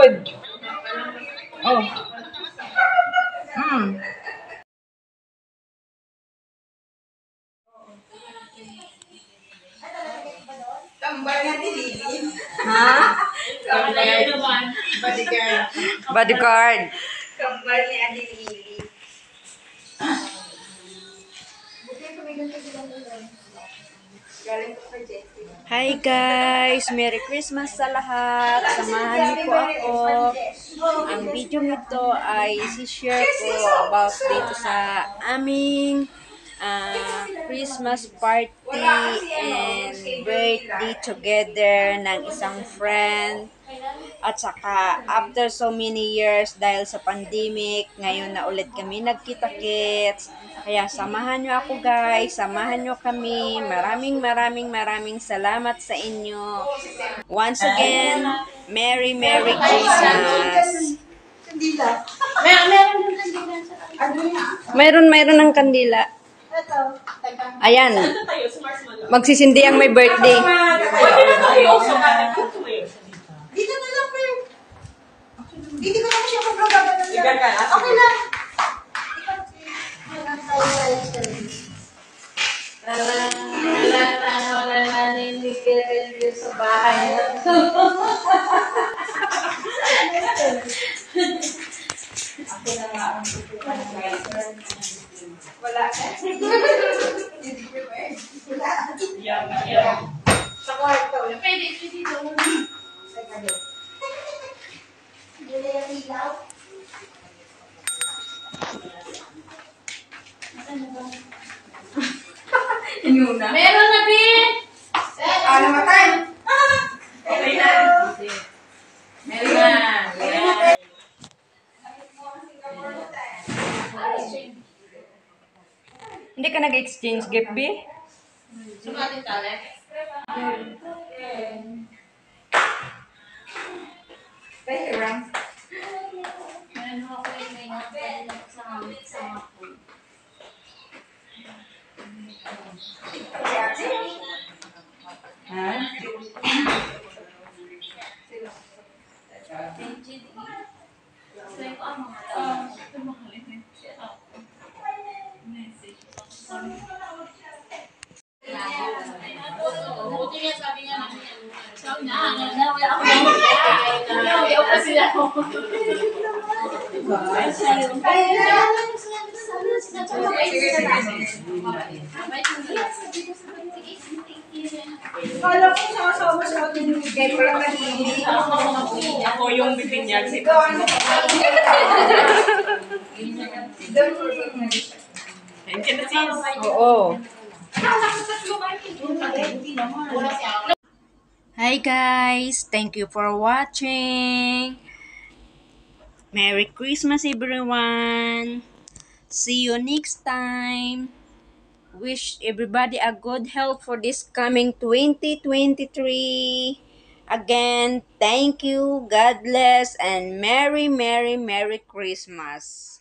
Good. Oh. Mm. Tambal nga dilili. Ha? Tambal. Bodyguard. Bodyguard. Kambal ni Adilili. Galing ko kay Jessie. Hi guys! Merry Christmas sa lahat! Samahan niyo po ako. Ang video nito ay isi-share ko about dito sa aming Christmas party and birthday together ng isang friend. At saka, after so many years, dahil sa pandemic, ngayon na ulit kami nagkita-kits. Kaya samahan nyo ako guys, samahan nyo kami. Maraming salamat sa inyo. Once again, Merry Christmas! Kandila. Mayroon ng kandila. Ito. Ayan. Magsisindi ang may birthday. Dito na lang, Fer. Dito ko lang siya magbabaga ng lang. Okay lang. Sa bahay. Ako na nga ang wala ka. Hindi prepared. Wala. Sa kwarto. Pwede daw. Sa kwarto. Hindi na ilaw. Inuna. Meron na, Bin! Namatay. Okay na. Meron na. Hindi ka nag-exchange gift, B? Sumatin tali. Pahirang. Meron ako yung may napalit sa hapon. Ha? Buti nga sabi nga sabi na, wala ako yung kasi ako. Kala ko sama-sama sa atin yung bigay ko lang nahihili. Ako yung bibinyag si Thank you, sis. Oo. Hi guys! Thank you for watching! Merry Christmas everyone! See you next time! Wish everybody a good health for this coming 2023. Again, thank you, God bless, and Merry Christmas!